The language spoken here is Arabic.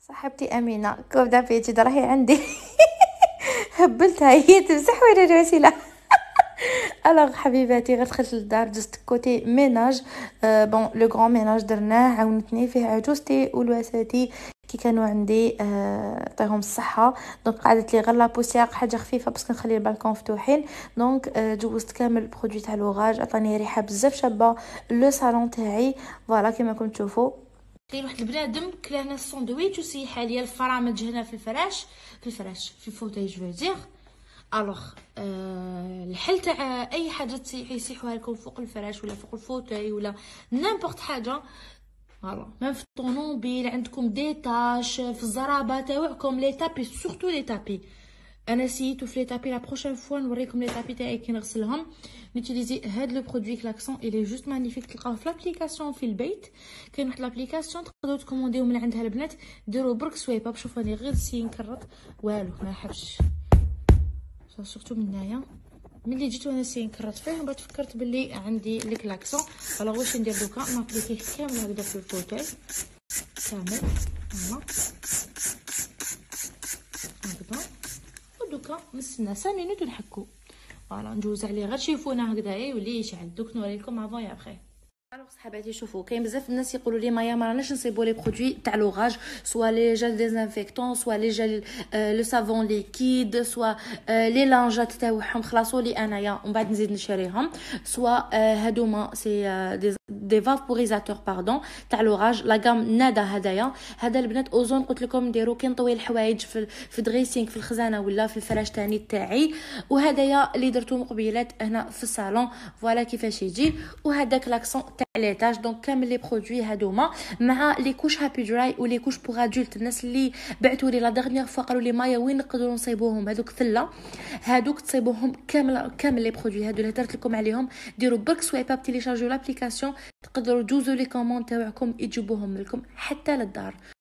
صاحبتي امينه كوب دابيتي راهي عندي. هبلتها هي تمسح وانا نغسلها. الوغ حبيباتي غير دخلت للدار دزت كوتي ميناج. بون لو غران ميناج درناه عاونتني فيه عجوزتي ولواساتي كي كانوا عندي يعطيهم الصحه. دونك قعدت لي غير لا بوسيير حاجه خفيفه باسكو نخلي البالكون مفتوحين. دونك جوزت كامل البرودوي تاع لوغاج عطاني ريحه بزاف شابه. لو صالون تاعي فوالا كيما راكم تشوفوا. كاين واحد البنادم كلا هنا الساندويتش وسيح ليا الفرامج هنا في الفراش في الفوتاي جو دير. الوغ الحل تاع اي حاجه يسيحوها لكم فوق الفراش ولا فوق الفوتاي ولا نيمبورط حاجه. فوالا ميم في الطونوبيل عندكم دي تاش في الزرابه تاعكم لي تابي سورتو لي تابي. انا سيتو في لي تابي لا بروشين فوا نوريكم لي تابي تاعي كي نغسلهم. نوتيليزي هاد لو برودوي كلاكسون الي جوست مانيفيك. تلقاوه في لابليكاسيون في البيت. كاين واحد لابليكاسيون تقدروا تكومونديو من عندها البنات. ديروا برك سويبه شوفوا راني غير نكرط والو ما حبش سورتو من هنايا. ملي جيت وانا نكرط فيه بعد فكرت باللي عندي لي كلاكسون. الوغ واش ندير دوكا نابليكيه كامل هكذا في الفوتاي كامل هنا هكذا. ودوكا نستنى 5 مينوت ونحكو. فوالا ندوز عليه غير شيفونه هكذا يولي يشعل. دوك نوريكم افون يا بخي. الوغ صحباتي شوفوا كاين بزاف الناس يقولوا لي مايا ما راناش نصيبوا لي برودوي تاع لوغاج سوا لي جل ديزانفيكتون سوا لي جل لو سافون ليكيد سوا لي لانجات تاعهم خلاصوا لي انايا ومن بعد نزيد نشريهم سوا هادوما سي دي فابوريزاتور باردون تاع لوغاج لا غام نادا. هدايا هذا البنات اوزون قلت لكم نديرو كي نطوي الحوايج في دريسينغ في الخزانه ولا في الفراش تاني تاعي. وهدايا اللي درتو مقبيلات هنا في الصالون فوالا كيفاش يجي. وهذا كلاكسون تاع ليتاج. دونك كامل لي برودوي هادوما مع لي كوش هابي دراي ولي كوش بوغ ادولت. الناس اللي بعثوا لي لا دغنيير فوا قالوا لي مايا وين نقدروا نصيبوهم هذوك ثله هذوك تصيبوهم كامل لي برودوي هادو اللي هضرت لكم عليهم. ديروا برك سويباب تيليشارجيو لابليكاسيون تقدروا تجوزوا لي كوموند تاعكم يجيبوهم لكم حتى للدار.